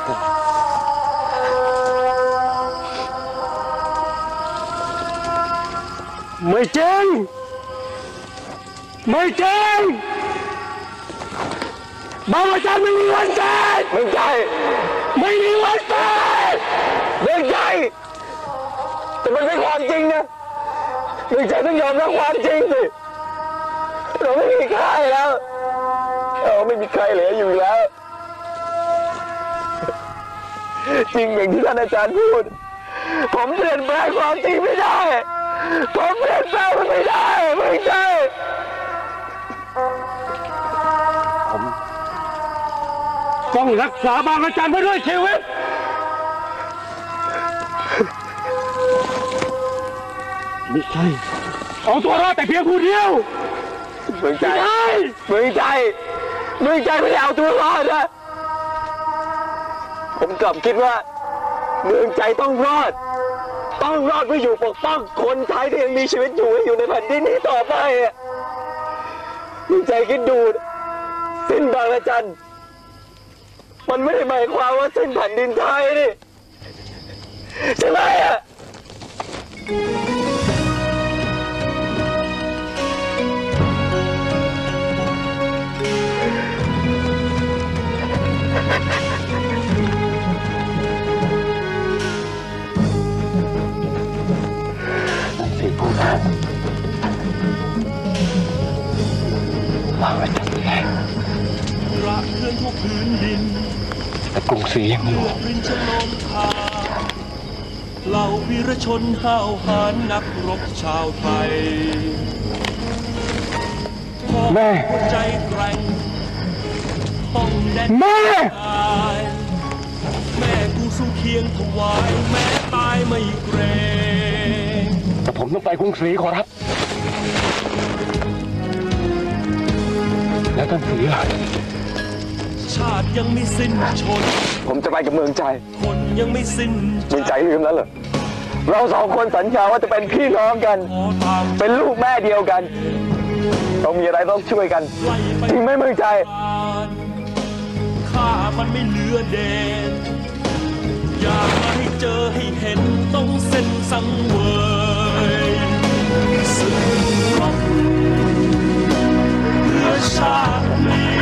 ไม่จริงไม่จริงบางอาจารย์ไม่มีวันเกิดไม่ใช่ไม่มีวันเกิดไม่ใช่แต่มันเป็นความจริงนะไม่ใช่ต้องยอมรับความจริงสิเราไม่มีใครแล้วเราไม่มีใครเหลืออยู่แล้วจริงอย่างที่ท่านอาจารย์พูดผมเปลี่ยนแปลงความจริงไม่ได้ผมเปลี่ยนแปลงมันไม่ได้ไม่ใช่ผมต้องรักษาบางอาจารย์ไว้ด้วยชีวิตไม่ใช่เอาตัวรอดแต่เพียงผู้เดียวไม่ใช่ไม่ใช่ไม่ได้เอาตัวรอดนะผมกลับคิดว่าเมืองใจต้องรอดเพื่ออยู่ปกป้องคนไทยที่ยังมีชีวิตอยู่ในแผ่นดินนี้ต่อไปเมืองใจคิดดูสิ้นบางระจันมันไม่ได้หมายความว่าสิ้นแผ่นดินไทยนี่ใช่ไหมสิพูดนะบางระจันแรงระเคลื่อนทุกพื้นดินแต่กรุงศรียังอยู่เหล่าวีรชนห้าวหาญนักรบชาวไทยแม่ใจแกร่งต้องแน่นแม่กูสู้เคียงถวายแม่ตายไม่เกรงแต่ผมต้องไปกรุงศรีขอรับแล้วท่านศรีล่ะชาติยังไม่สิ้นชนผมจะไปกับเมืองใจคนยังไม่สิ้นเมืองใจลืมแล้วเหรอเราสองคนสัญญาว่าจะเป็นพี่น้องกันเป็นลูกแม่เดียวกันต้องมีอะไรต้องช่วยกันจริงไหมเมืองใจข้ามันไม่เหลือเดชอยากมาให้เจอให้เห็นต้องเส้นสังเวยสึกรบเพื่อชาติ